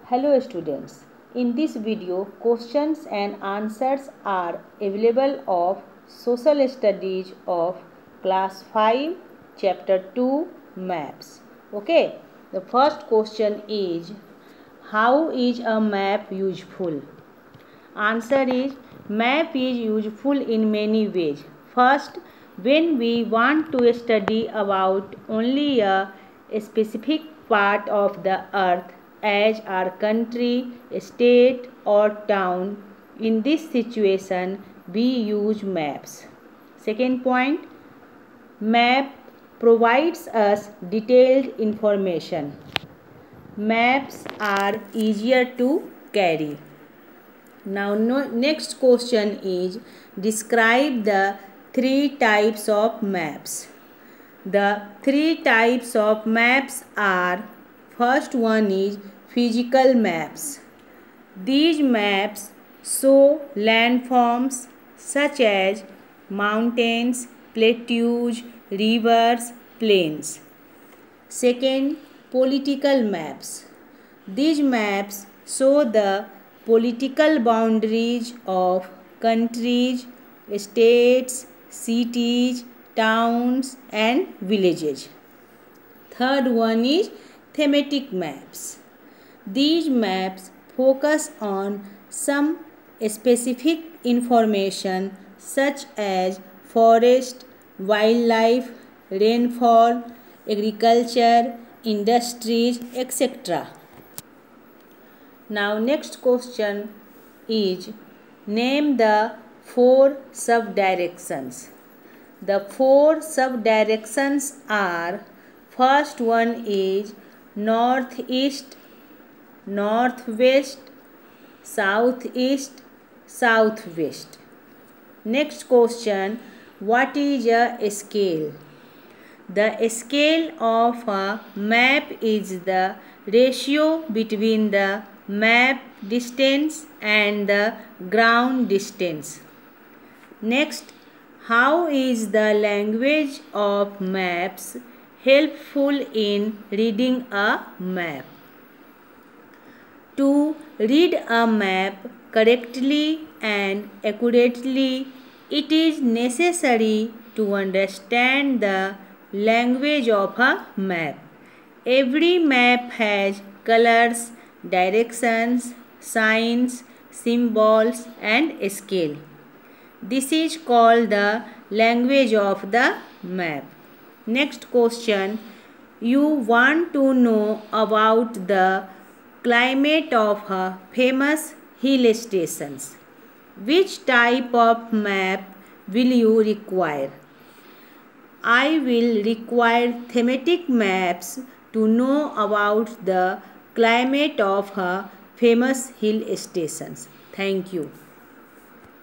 Hello students, in this video questions and answers are available of Social Studies of class 5 chapter 2 maps. Okay, the first question is how is a map useful? Answer is map is useful in many ways. First, when we want to study about only a specific part of the earth as our country, state or town, in this situation we use maps. Second point, map provides us detailed information. Maps are easier to carry. Now next question is describe the three types of maps. The three types of maps are, first one is physical maps. These maps show landforms such as mountains, plateaus, rivers, plains. Second, political maps. These maps show the political boundaries of countries, states, cities, towns and villages. Third one is thematic maps. These maps focus on some specific information such as forest, wildlife, rainfall, agriculture, industries, etc. Now next question is name the four subdirections. The four subdirections are, first one is northeast, northwest, southeast, southwest. Next question, what is a scale? The scale of a map is the ratio between the map distance and the ground distance. Next, how is the language of maps helpful in reading a map? To read a map correctly and accurately, it is necessary to understand the language of a map. Every map has colors, directions, signs, symbols and scale. This is called the language of the map. Next question, you want to know about the climate of famous hill stations. Which type of map will you require? I will require thematic maps to know about the climate of famous hill stations. Thank you.